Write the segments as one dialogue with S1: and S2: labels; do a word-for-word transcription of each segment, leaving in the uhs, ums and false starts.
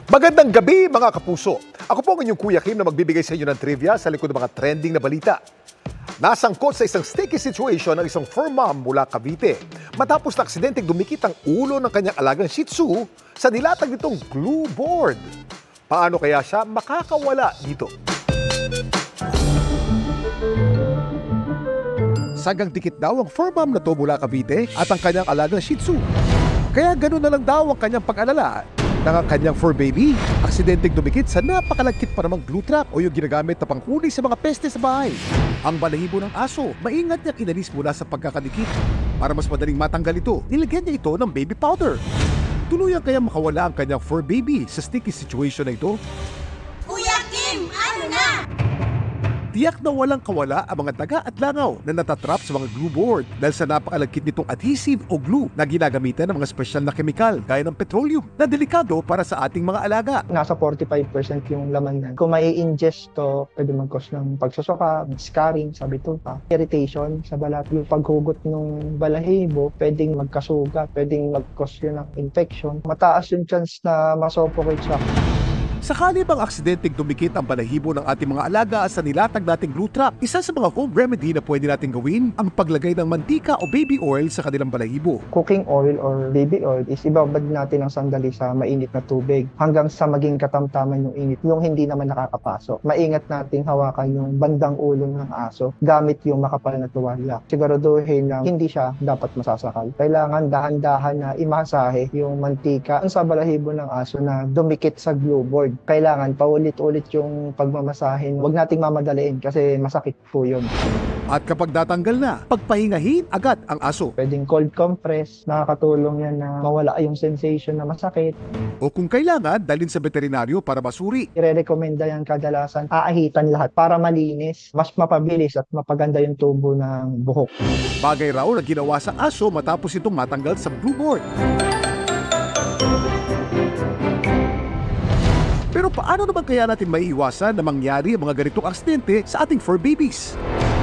S1: Magandang gabi mga kapuso. Ako po ang inyong Kuya Kim na magbibigay sa inyo ng trivia sa likod ng mga trending na balita. Nasangkot sa isang sticky situation ng isang fur mom mula Cavite matapos na aksidenteng dumikit ang ulo ng kanyang alagang Shih Tzu sa nilatag nitong glue board. Paano kaya siya makakawala dito? Sagang dikit daw ang fur mom na to mula Cavite at ang kanyang alagang Shih Tzu. Kaya gano'n na lang daw ang kanyang pag-alala ng kanyang fur baby. Aksidenteng dumikit sa napakalagkit pa namang glue trap o yung ginagamit na panghuli sa mga peste sa bahay. Ang balahibo ng aso, maingat niyang inalis mula sa pagkakadikit. Para mas madaling matanggal ito, nilagyan niya ito ng baby powder. Tuluyan kaya makawala ang kanyang fur baby sa sticky situation na ito?
S2: Kuya Kim, ano na?
S1: Tiyak na walang kawala ang mga daga at langaw na natatrap sa mga glue board dahil sa napakalagkit nitong adhesive o glue na ginagamitan ng mga espesyal na kemikal gaya ng petroleum na delikado para sa ating mga alaga.
S3: Nasa forty-five percent yung laman yan. Kung may ingest to, pwede mag-cause ng pagsusuka, scarring, sabi to pa, irritation sa balat. Yung paghugot ng balahibo, pwedeng magkasugat, pwedeng mag-cause yun ng infection. Mataas yung chance na masuffocate siya.
S1: Sakali bang aksidenteng dumikit ang balahibo ng ating mga alaga sa nilatag nating glue trap, isa sa mga home remedy na pwede natin gawin ang paglagay ng mantika o baby oil sa kanilang balahibo.
S3: Cooking oil or baby oil is ibabad natin ng sandali sa mainit na tubig hanggang sa maging katamtaman yung init, yung hindi naman nakakapasok. Maingat nating hawakan yung bandang ulo ng aso gamit yung makapal na tuwalya. Siguraduhin na hindi siya dapat masasakal. Kailangan dahan-dahan na imasahe yung mantika sa balahibo ng aso na dumikit sa glue board. Kailangan paulit-ulit yung pagmamasahin. Huwag nating mamadaliin kasi masakit po yun.
S1: At kapag datanggal na, pagpahingahin agad ang aso.
S3: Pwedeng cold compress, nakakatulong yan na mawala yung sensation na masakit.
S1: O kung kailangan, dalhin sa veterinaryo para masuri.
S3: Ire-recommenda yan kadalasan, aahitan lahat para malinis, mas mapabilis at mapaganda yung tubo ng buhok.
S1: Bagay raw na ginawa sa aso matapos itong matanggal sa glue board. Pero paano naman kaya natin maiiwasan na mangyari ang mga ganitong aksidente sa ating fur babies?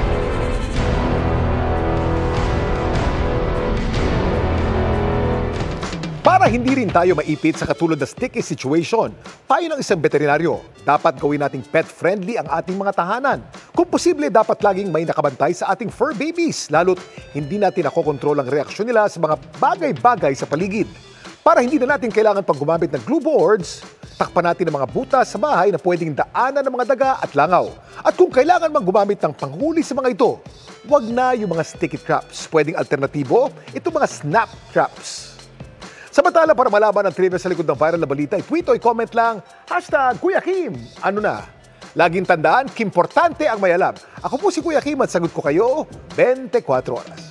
S1: Para hindi rin tayo maipit sa katulad na sticky situation, payo ng isang veterinaryo, dapat gawin nating pet-friendly ang ating mga tahanan. Kung posible, dapat laging may nakabantay sa ating fur babies, lalo't hindi natin nakokontrol ang reaksyon nila sa mga bagay-bagay sa paligid. Para hindi na natin kailangan pag gumamit ng glue boards, takpan natin ang mga butas sa bahay na pwedeng daanan ng mga daga at langaw. At kung kailangan mang gumamit ng panghuli sa mga ito, huwag na yung mga sticky traps. Pwedeng alternatibo, itong mga snap traps. Samantala, para malaman ang trivia sa likod ng viral na balita, i-tweet o i-comment lang, hashtag Kuya Kim. Ano na? Laging tandaan, kimportante ang may alam. Ako po si Kuya Kim at sagot ko kayo, twenty-four oras.